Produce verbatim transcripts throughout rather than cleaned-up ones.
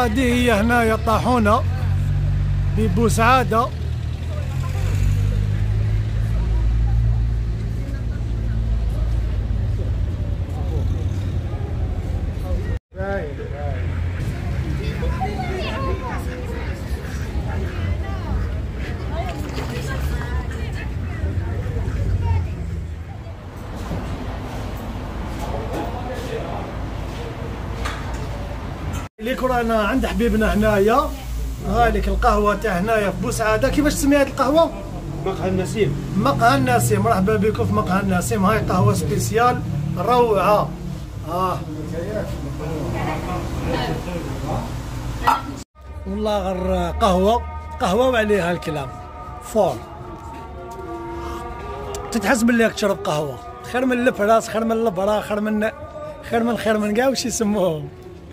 هذه هي هنايا طاحونة ببوسعادة. ليك رانا عند حبيبنا هنايا، هاليك القهوه تاع هنايا في بوسعاده. كيفاش تسمي هذه القهوه؟ مقهى النسيم. مقهى النسيم، مرحبا بكم في مقهى النسيم. هاي قهوه سبيسيال روعه. اه والله غير قهوه قهوه وعليها الكلام فور. تتحس باللي راك تشرب قهوه، خير من الفراس، خير من البرا، خير من خير من خير من كاع واش يسموهم.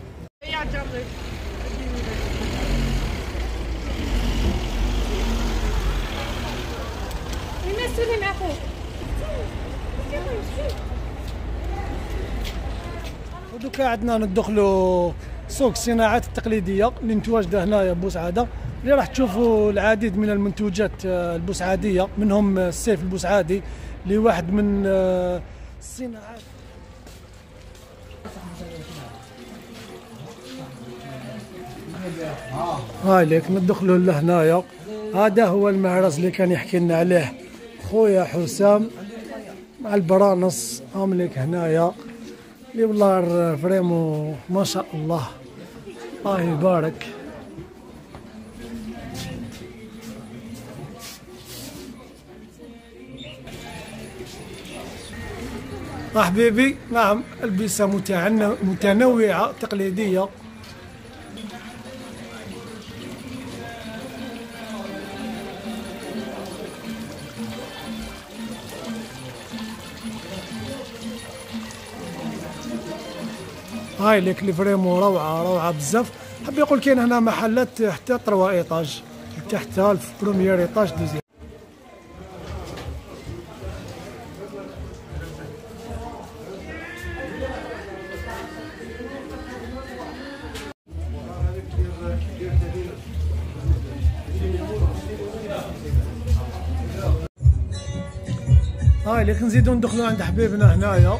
ودوكا عندنا ندخلوا سوق الصناعات التقليديه اللي متواجده هنايا ببوسعاده، اللي راح تشوفوا العديد من المنتوجات البوسعاديه، منهم السيف البوسعادي اللي واحد من الصناعات. هاي ليك ندخلوا لهنايا. هذا هو المهرس اللي كان يحكي لنا عليه خويا حسام مع البرانص. هم ليك هنايا اللي والله فريمو ما شاء الله، الله يبارك. حبيبي نعم، ألبسة متنوعة تقليدية. هاي ليك اللي فريمو روعه روعه بزاف. حاب يقول كاين هنا محلات حتى تروا ايطاج تحت البروميير ايطاج دوزيام. هاي ليك نزيدو ندخلو عند حبيبنا هنايا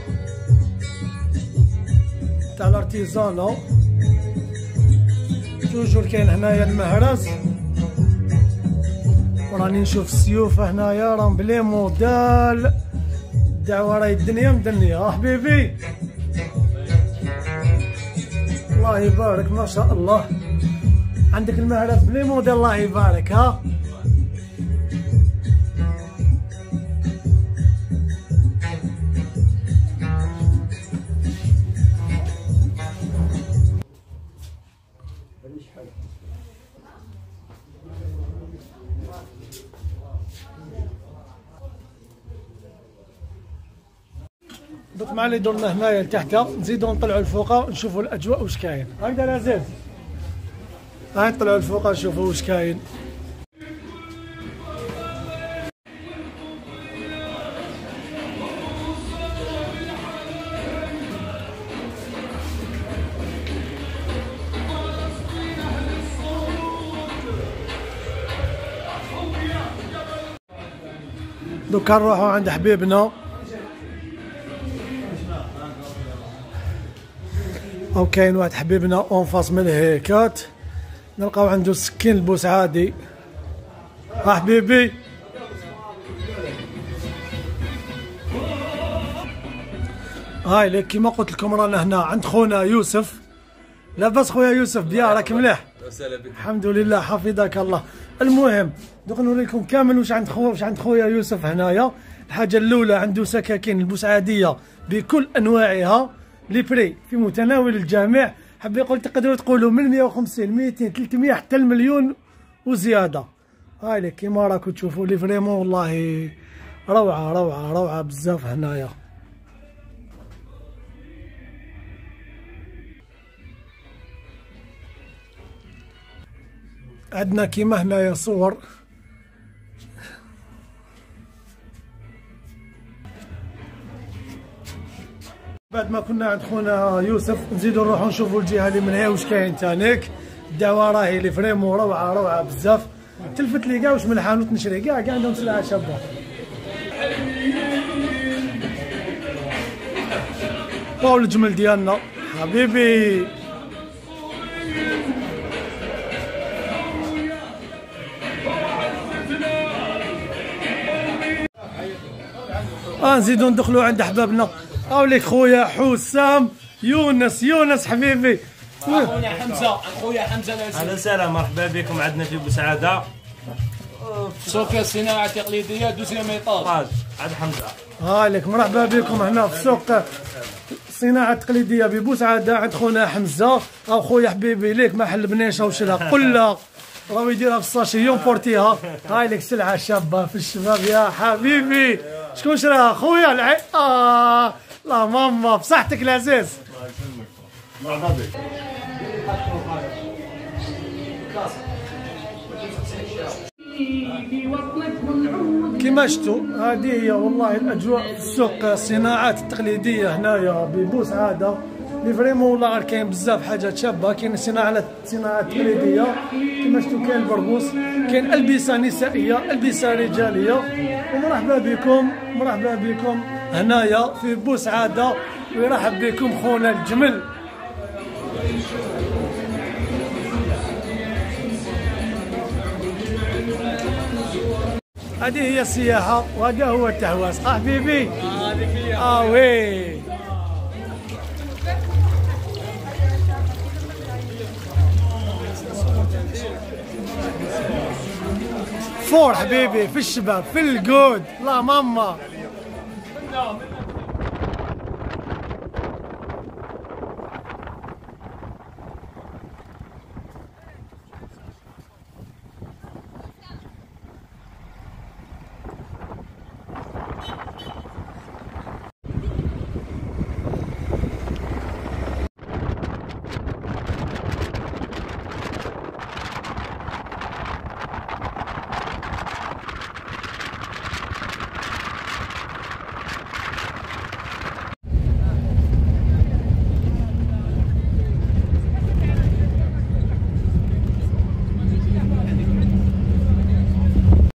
تاع الارتيزانو. توجور كاين هنايا المهرس، وراني نشوف السيوف هنايا راهم بلي موديل. الدعوه راهي الدنيا مدنيه. اه حبيبي الله يبارك ما شاء الله، عندك المهرس بلي موديل الله يبارك. ها دوك مع اللي درنا هنايا لتحت، نزيدو نطلعوا لفوق نشوفوا الاجواء واش كاين. هكذا العزيز، هاي نطلعوا لفوق نشوفوا واش كاين. دوكا نروحوا عند حبيبنا او كاين واحد حبيبنا اونفاس من الهيكات، نلقاو عنده السكين البوسعادي. ها حبيبي هاي لك كيما قلت لكم رانا هنا عند خونا يوسف. لاباس خويا يوسف؟ بيا راك مليح؟ وسهلا بك. الحمد لله حفظك الله. المهم دوك نوري لكم كامل واش عند خو واش عند خويا يوسف هنايا. الحاجه الاولى عنده سكاكين البوسعاديه بكل انواعها، لي بري في متناول الجميع. حاب يقول تقدروا تقولوا من مية وخمسين ميتين ثلاثمية حتى المليون وزياده. هاي لك كيما راكم تشوفوا لي فريمون والله روعه روعه روعه بزاف هنايا. عندنا كيما هنايا صور بعد ما كنا عند خونا يوسف نزيدو نروحو نشوفو الجهه اللي من هي واش كاين تانيك. الدعوه راهي لي فريمون روعه روعه بزاف. تلفت لي كاع واش من الحانوت نشري كاع كاع عندهم سلعه شابه. واو الجمل ديالنا حبيبي. اه نزيدو ندخلو عند احبابنا. هاوليك خويا حسام يونس يونس حبيبي. خويا حمزه خويا حمزه اهلا وسهلا مرحبا بكم. عندنا في بوسعاده سوق الصناعه التقليديه دوزيام ايطاج عند حمزه. هاوليك مرحبا بكم هنا في سوق الصناعه التقليديه ببوسعاده عند خونا حمزه. او خويا حبيبي ليك محل بنيشه وشرا قله راهو يديرها في الساشي يمبورتيها. هاي لك سلعه شابه في الشباب يا حبيبي. شكون شراها خويا العي؟ اه لا ماما بصحتك العزيز. كما شفتوا هذه هي والله الاجواء في السوق الصناعات التقليديه هنايا ببوسعاده اللي فريمون والله كاين بزاف حاجات شابه. كاين الصناعات الصناعات التقليديه كما شفتوا، كاين البربوس، كاين البسه نسائيه، البسه رجاليه. ومرحبا بكم مرحبا بكم هنايا في بوسعاده، ويرحب بكم خونا الجمل. هذه هي السياحه وهذا هو التهواس. اه حبيبي اه وي فور حبيبي في الشباب في الجود. لا ماما